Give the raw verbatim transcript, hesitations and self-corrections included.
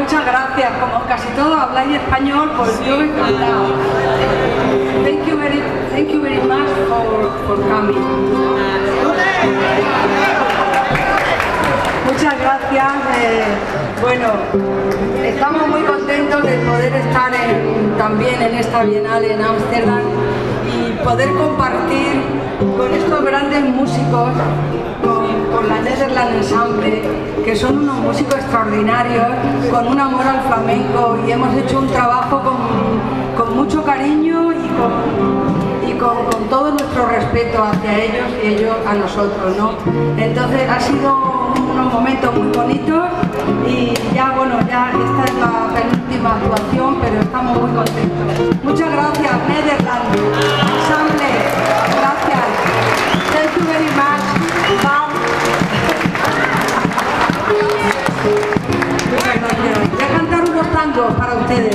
muchas gracias. Como casi todos habláis español, pues yo he encantado. Thank you very, thank you very much for, for coming. Muchas gracias. Eh, bueno, estamos muy contentos de poder estar en, también en esta Bienal en Ámsterdam y poder compartir con estos grandes músicos, con, con la Netherland Ensemble, que son unos músicos extraordinarios, con un amor al flamenco, y hemos hecho un trabajo con, con mucho cariño y con, y con, con todo nuestro respeto hacia ellos y ellos a nosotros, ¿no? Entonces ha sido unos momentos muy bonitos y ya, bueno, ya esta es la penúltima actuación, pero estamos muy contentos. Muchas gracias, Netherland Ensemble, gracias. Thank you very much. Bye. Muchas gracias. Voy a cantar unos tangos para ustedes.